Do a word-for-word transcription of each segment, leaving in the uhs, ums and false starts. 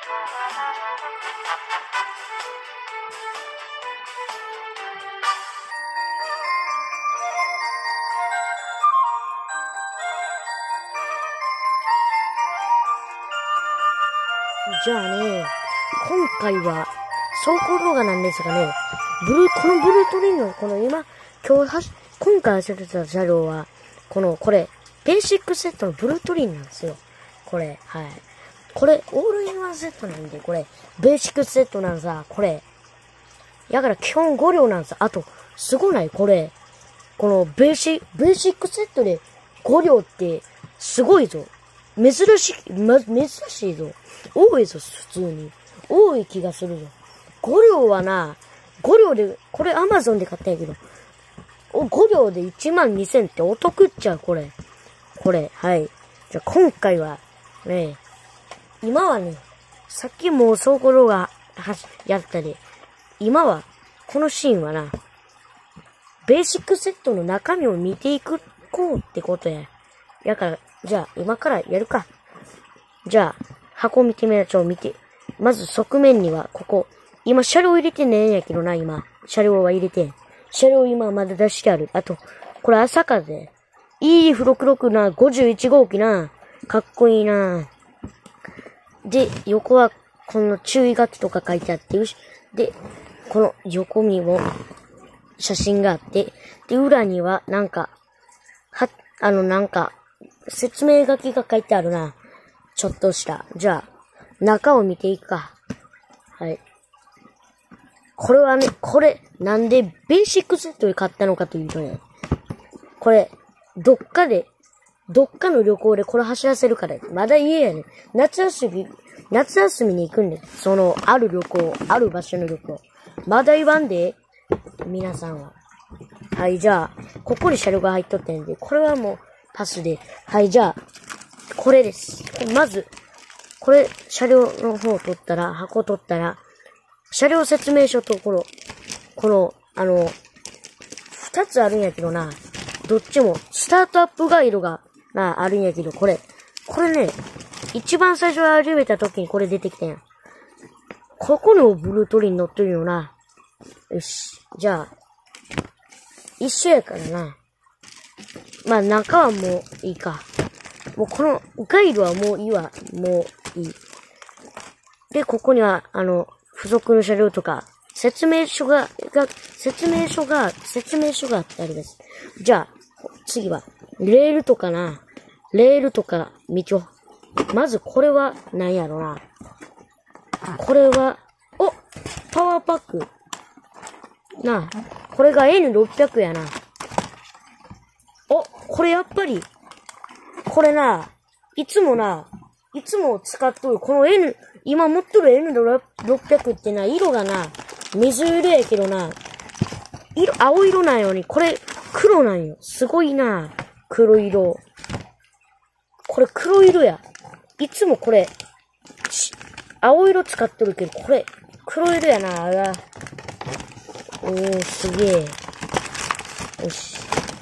じゃあね、今回は、走行動画なんですがね、ブルー、このブルートリンの、この今、今日はし、今回走ってた車両は、この、これ、ベーシックセットのブルートリンなんですよ。これ、はい。これ、オールインワンセットなんで、これ、ベーシックセットなんさ、これ。だから基本ご両なんさ。あと、すごないこれ。この、ベーシ、ベーシックセットでご両って、すごいぞ。珍しい、ま、珍しいぞ。多いぞ、普通に。多い気がするぞ。ご両はな、ご両で、これアマゾンで買ったんやけど、ご両でいちまんにせんってお得っちゃう、これ。これ、はい。じゃあ今回は、ね、今はね、さっきもう走行動画やったで、今は、このシーンはな、ベーシックセットの中身を見ていくこうってことや。やから、じゃあ今からやるか。じゃあ、箱見てみましょう、見て。まず側面には、ここ。今、車両入れてねえんやけどな、今。車両は入れて。車両今まだ出してある。あと、これ朝風。いい付録録な、ごじゅういち号機な。かっこいいな。で、横は、この注意書きとか書いてあって、で、この横にも、写真があって、で、裏には、なんか、は、あの、なんか、説明書きが書いてあるな。ちょっとした。じゃあ、中を見ていくか。はい。これはね、これ、なんでベーシックセットで買ったのかというとね、これ、どっかで、どっかの旅行でこれ走らせるから、まだ家やね。夏休み、夏休みに行くんで、その、ある旅行、ある場所の旅行。まだ言わんで、皆さんは。はい、じゃあ、ここに車両が入っとってんで、これはもう、パスで。はい、じゃあ、これです。まず、これ、車両の方を取ったら、箱取ったら、車両説明書とこの、この、あの、二つあるんやけどな、どっちも、スタートアップガイドが、な、あるんやけど、これ、これね、一番最初始めた時にこれ出てきたんや。ここのブルートリン乗ってるよな。よし。じゃあ、一緒やからな。まあ中はもういいか。もうこのガイドはもういいわ。もういい。で、ここには、あの、付属の車両とか、説明書が、が、説明書が、説明書があってあります。じゃあ、次は、レールとかな。レールとか、見ちょ。まずこれは、何やろな。これは、おパワーパック。なあ、これが エヌろっぴゃく やな。お、これやっぱり、これな、いつもな、いつも使っとる、この N、今持っとる エヌろっぴゃく ってな、色がな、水色やけどな、色、青色なんよに、これ、黒なんよ。すごいな、黒色。これ黒色や。いつもこれ、青色使っとるけど、これ、黒色やな、あら。おー、すげえ。よし。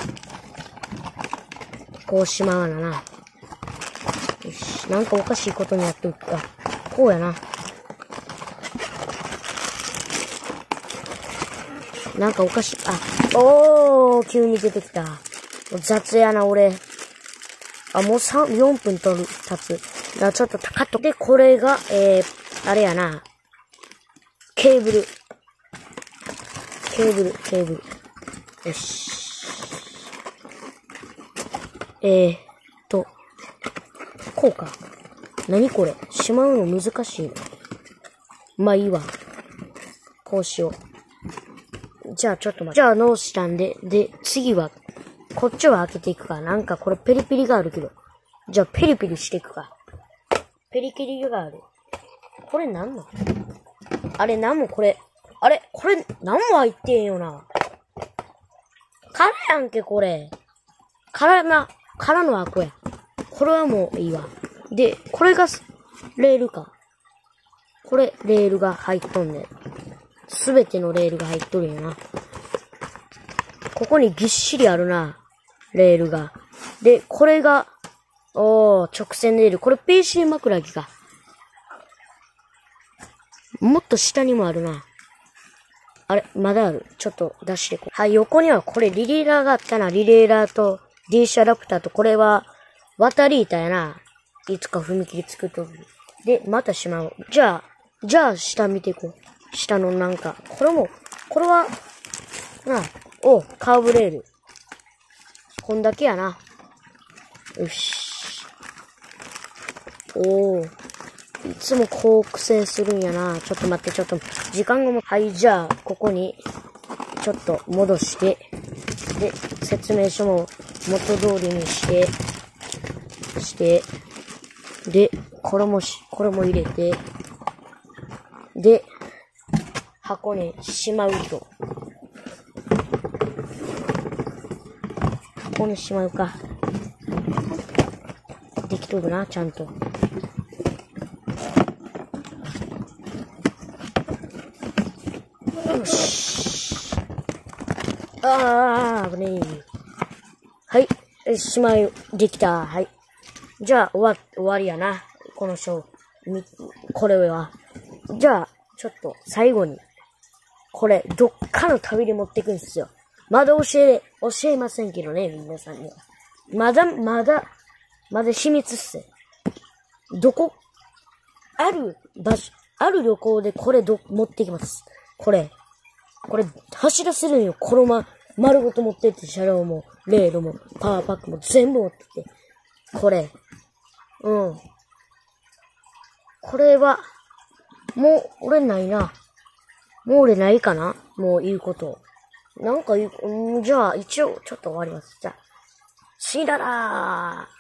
こうしまわなな。よし。なんかおかしいことになっておくか。こうやな。なんかおかしい。あ、おー、急に出てきた。雑やな、俺。あ、もうさん、よんぷんとる、経つ。あ、ちょっと高っと。で、これが、えー、あれやな。ケーブル。ケーブル、ケーブル。よし。えーっと、こうか。何これ？しまうの難しいな。まあいいわ。こうしよう。じゃあちょっと待って。じゃあ直したんで、で、次は、こっちは開けていくか。なんかこれペリペリがあるけど。じゃあペリペリしていくか。ペリペリがある。これなんの？あれなんもこれ。あれこれなんも入ってんよな。空やんけこれ。空な、空の箱や。これはもういいわ。で、これがレールか。これ、レールが入っとんね。すべてのレールが入っとるんやな。ここにぎっしりあるな。レールが。で、これが、おー、直線レール。これ ピーシー 枕木か。 もっと下にもあるな。あれ、まだある。ちょっと出していこう。はい、横にはこれリレーラーがあったな。リレーラーと ディーシー アダプターと、これは渡り板やな。いつか踏切作っとる。で、またしまう。じゃあ、じゃあ下見ていこう。下のなんか。これも、これは、な、お、カーブレール。こんだけやな。よし。おー。いつもこう苦戦するんやな。ちょっと待って、ちょっと、時間がも、はい、じゃあ、ここに、ちょっと戻して、で、説明書も元通りにして、して、で、これもし、これも入れて、で、箱にしまうと。箱にしまうか。できとるな、ちゃんと。よし。あー、危ねえ。はい。しまい、できた。はい。じゃあ、終わ、終わりやな。このショー。み、これは。じゃあ、ちょっと、最後に。これ、どっかの旅で持ってくんですよ。まだ教え、教えませんけどね、皆さんには。まだ、まだ、まだ秘密っす。どこ、ある場所、ある旅行でこれど、持ってきます。これ。これ、走らせるんよ。このま、丸ごと持ってって、車両も、レールも、パワーパックも全部持ってって。これ。うん。これは、もう、俺ないな。もう俺ないかなもう言うこと。なんか言う、うん、じゃあ、一応、ちょっと終わります。じゃあ、死んだらー